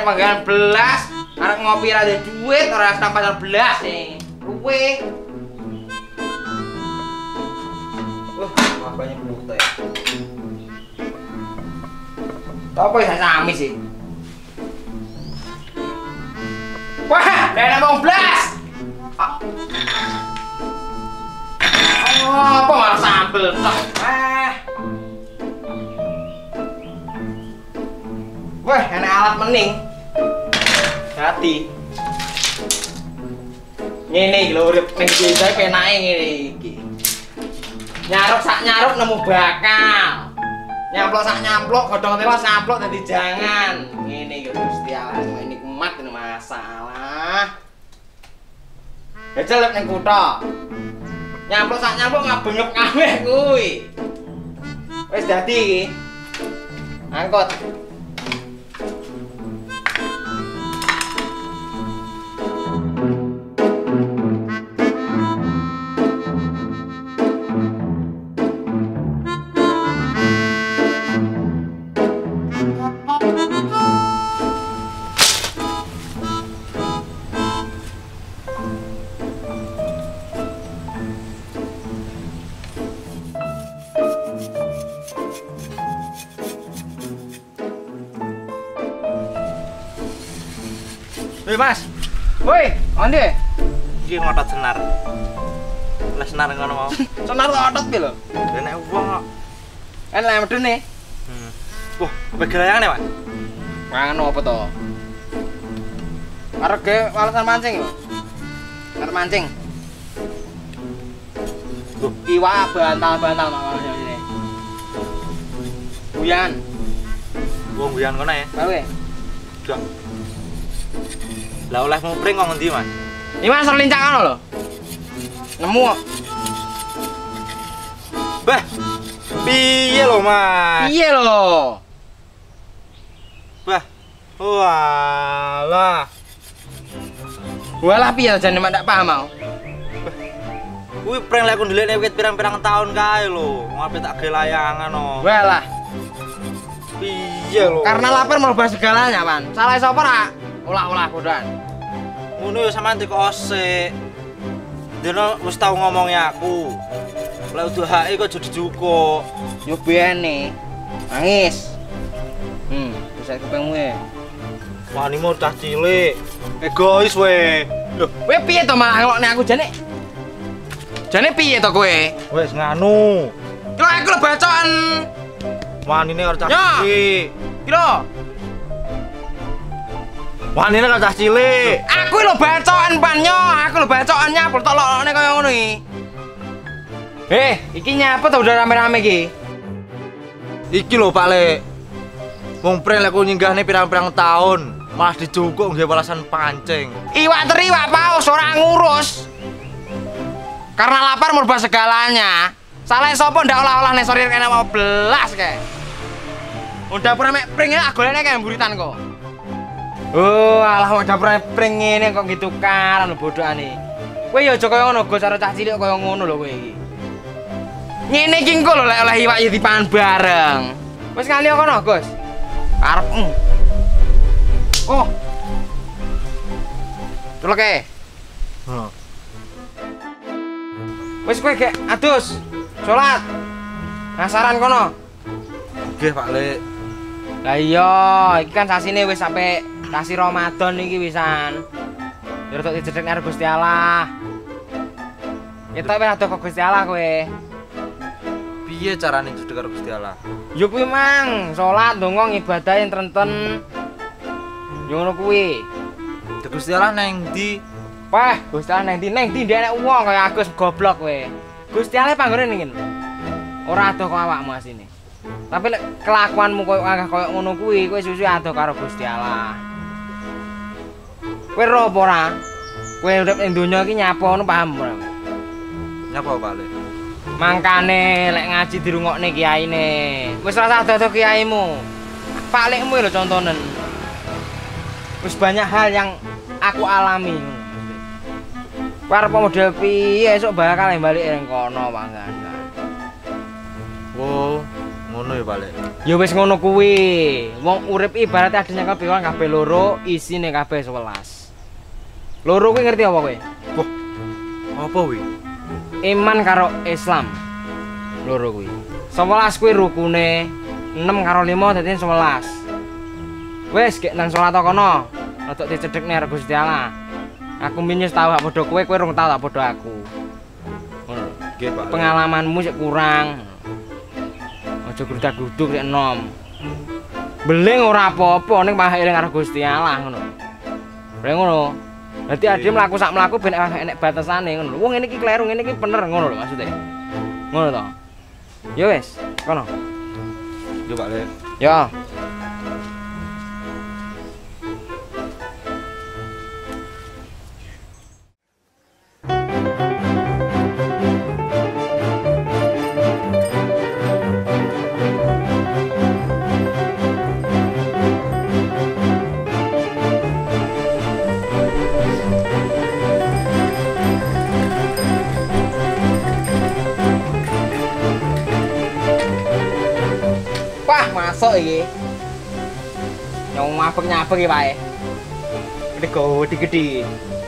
arek panggilan belas, arek ngopi ra duwe duit, ora pasar belas nih. Kowe. Apanya buta ya? Apa ya sami sih? Wah, dana mau blas. Apa malah sambel tok. Wah, enak alat mening. Hati. Ngene iki lho urip ning desa penake ngene iki. Nyaruk sak nyaruk nemu bakal. Nyamplok sak nyamplok godhong tewas nyamplok dadi jangan. Ngene iki Gusti Allah nikmat ini masalah. Jajal ning kutha. Nyamplok sak nyamplok ngabengep kabeh kuwi. Wis dadi iki. Angkot. Woi Mas. Woi, onde? Iki ngotot senar. Lah senar ngono mau. Senar kok otot piye lho? Nek wong kok. Enak medene. Wah, begelayane, Mas. Mangan apa to? Arek ge walesan mancing lho. Arek mancing. Loh, Iwak bantal-bantal makan sini. Buyan. wong guyan kono ya. Kowe. Dak. Lah oleh mupring kok ngendi, Mas? Iki Mas lincak ngono lho. Nemu kok. Bah. Piye lho, Mas? Piye lho? Bah. Walah. Walah piye jane mak ndak paham mau. Kuwi prank lek aku ndelik wit pirang-pirang tahun kae lho. Ngape tak ge layangan no. Walah. Piye lho? Karena lapar merubah segalanya, Pan. Salah sapa ra? Olah-olah bodan. Ngono ya sampean dikosek. Dene wis tau ngomongi aku. Lek udah kok jadi jukuk. Yo bene. Nangis. Bisa kupengmu e. Wani mau cah cilik. Egois we. Lho, kowe piye to malah ngelokne aku jane? Jane piye to kowe? Wes nganu. Kira aku lho bacokan. Wanine karo cah Ya. cilik. Kira. Wanine karo cah cilik. Aku lho bacokan panyo, aku lho bacokan nyapul tok lokne kaya ngono iki. Iki nyapa to udah rame-rame iki? Iki lho Pak Lek. Wong prank lek aku nyinggahne pirang-pirang tahun, malah dijukuk nggih walasan pancing. Iwak teri, iwak paus ora ngurus. Karena lapar merubah segalanya. Salah sapa ndak olah-olah nek sore kene mau belas kae. Udah pura mek pring aku golene kae buritan kok. Oh, alah udah pura pring ngene kok gitu karan bodhokane. Kowe ya aja kaya ngono, Gus, karo cah cilik kaya ngono lho kowe iki. Ngene iki engko lho lek oleh iwak ya dipangan bareng. Wis kali kono, Gus. Arepmu. Oh. Tuleke. Heeh. Wis kowe gek adus. Salat. Ngasaran kono. Nggih Pak Lek. Lah iya, iki kan sasine wis sampe sasi Ramadan iki wisan. Ya rada dijedhek karo Gusti Allah. Ketok wis ado kok Gusti Allah kowe. Piye carane jedhek karo Gusti Allah? Ya kuwi mang, salat ndonga ngibadah yen trenten. Ya ngono kuwi. Gusti Allah nang ndi? Wah, Gusti Allah nang ndi ndek wong kaya Agus goblok kowe. Gusti Allah panggone ning kene. Ora ado kok awakmu asine. Tapi lek kelakuanmu koyo akeh koyo ngono kuwi, kowe susu ado karo Gusti Allah. Kowe ro apa ora? Kowe urip ning donya iki nyapa ngono paham ora? Nyapa Pak Lek? Mangkane lek ngaji dirungokne kiyaine. Wis ora ado kiaimu. Pak lekmu lho contonen. Wis banyak hal yang aku alami. Kowe arep model piye esuk bakal balik ning kono panggan. Wo, ngono Ngono ya, Pak Lek. Ya wis ngono kuwi. Wong urip ibarat adine kabeh wong kabeh loro, isine kabeh 11. Loro kuwi ngerti apa kowe? Wah. Apa kuwi? Iman karo Islam. Loro kuwi. 11 kuwi rukune, 6 karo 5 dadi 11. Wis gek nang salat kono. Rodok dicedhekne karo Gusti Allah. Aku minyus tau gak padha kowe rung tau tak padha aku. Ngono. Nggih, Pak. Pengalamanmu sik kurang. Aja grudak-gruduk sik enom. Beling ora apa-apa ning maha eling karo Gusti Allah ngono. Rene ngono. Dadi ade mlaku sak mlaku ben enek batasane ngono. Wong ngene iki kleru, ngene iki bener ngono lho maksude. Ngono to. Ya wis, kono. Yo, Pak Lek. Ya. Wah, masuk iki. Yang mabek-nyabek iki wae. Gede-gede.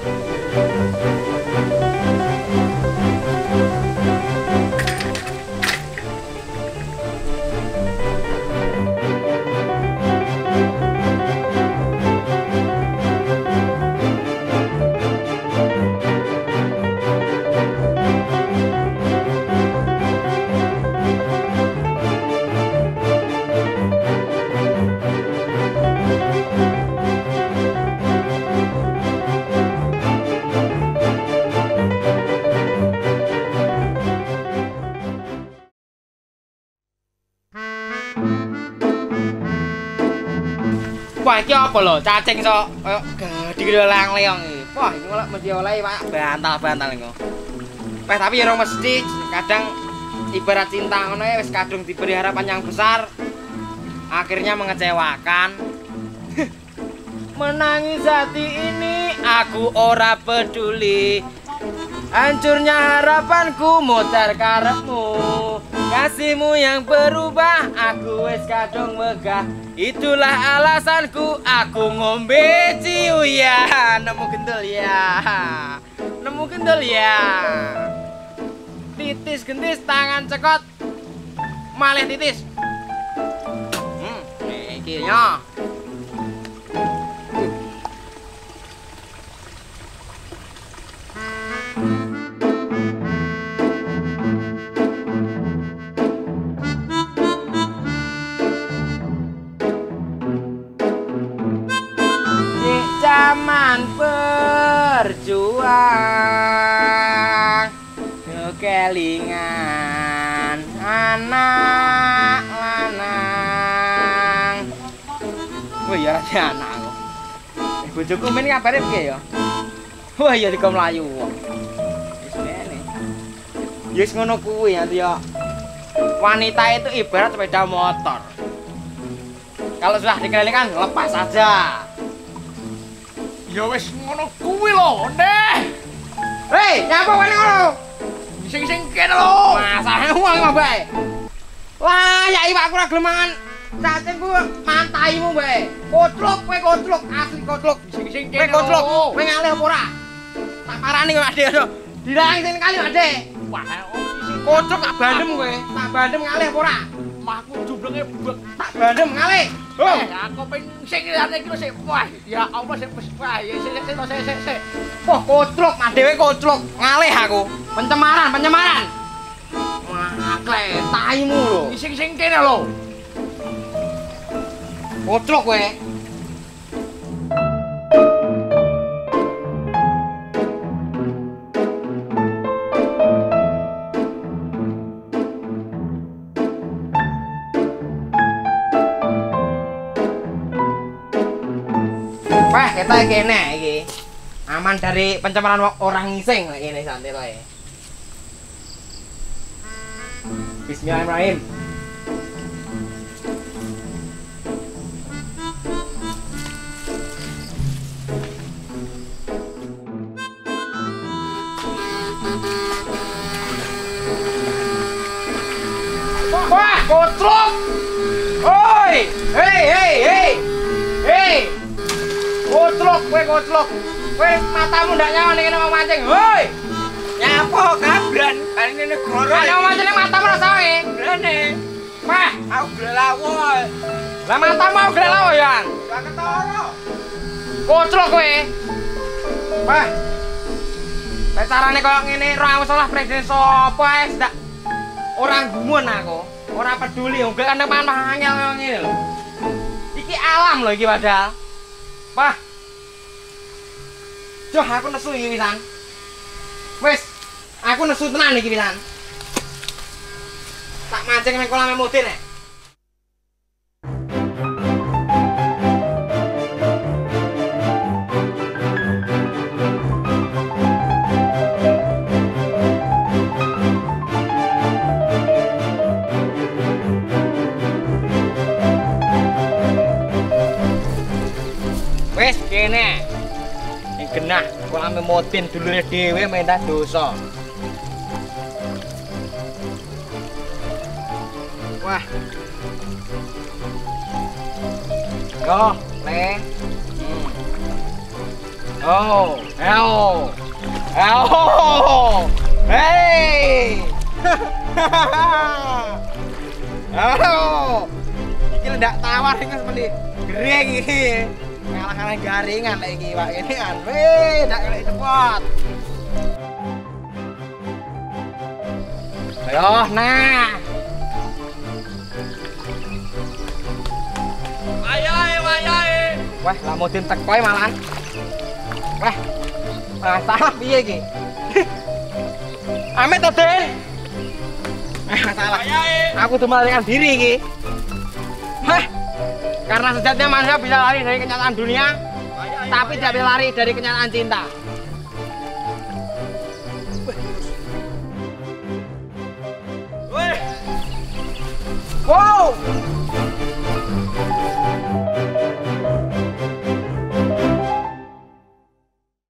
Wah, iki apa lho? Cacing sok koyo gede-gede lang-leong iki. Wah, iki malah mesti oleh Pak bantal-bantal iku. Tapi ya ora mesti, kadang ibarat cinta ngono ya wis kadung diberi harapan yang besar akhirnya mengecewakan. Menangis hati ini aku ora peduli. Hancurnya harapanku mutar karepmu. Kasihmu yang berubah aku wis kadung megah. Itulah alasanku aku ngombe ciu ya. Nemu gendel ya. Nemu gendel ya. Titis gendis tangan cekot. Malih titis. Iki nya. Zaman berjuang kekelingan anak lanang. Wah ya ada anak aku. Bojoku men kabare piye ya? Wah ya dika mlayu wong. Wis ngene. Wis ngono kuwi ya. Wanita itu ibarat sepeda motor. Kalau sudah dikelilingan lepas saja. Ya wis ngono kuwi lho, Ndeh. Hei, nyapa wene ngono? Sing kene lho. Masalah uang mah bae. Wah, ya iki aku ora gelem mangan cacing ku mantaimu bae. Kotluk kowe kotluk, asli kotluk. Sing Kowe kene kotluk, lho. kowe ngalih apa ora? Tak parani kok Ade. Dilangi sing kali Ade. Wah, Kotluk tak bandem kowe. Tak bandem ngalih apa ora? mahku jumblenge bek. Tak bandem ngalih. Oh, Aku pengen sing ngene iki lho sik. Wah, ya Allah sik wah, ya sik. wah kotluk, mah dhewe kotluk. Ngalih aku. Pencemaran. Wah, kletaimu lho. Sing kene lho. Kotluk kowe. Wah, kita kene iki. Aman dari pencemaran orang ngising lek kene santai wae. Bismillahirrahmanirrahim. Wah! Kotrok. Oi, hei. Kotrok, kowe matamu ndak nyawa ning kene mau mancing. Hoi. Nyapo kabran, kan ini negara. Ana mancing ning matamu ora sawe. Rene. Wah, Aku gelawol. lah matamu mau gelek lawo ya. Gak ketara. Kotrok kowe. Wah. Nek carane koyo ngene ora salah presiden sapa ae ndak ora gumun aku. Ora peduli wong kan mangan angel koyo ngene lho. Iki alam lho iki padahal. Wah. Joh aku nesu iki pisan. Wis, aku nesu tenan iki pisan. Tak mancing ning kolam mudin nek. Wis kene. Ning genah kolam mudin dulure dhewe mentah dosa. Wah. Yo, le. Oh, heo. Hey. Oh. Iki ndak tawar iki seperti gering iki. Ngalah-ngalah garingan lek iki Pak ini kan. Weh, ndak kelek cepot. Ayo, nah. Wayahe. Wah, lah mudin teko malahan. Wah. Masalah piye iki? Amit to, Den. Masalah. Aku tuh melarikan diri iki. Hah. Karena sejatinya manusia bisa lari dari kenyataan dunia, tapi tidak bisa lari dari kenyataan cinta. Wow.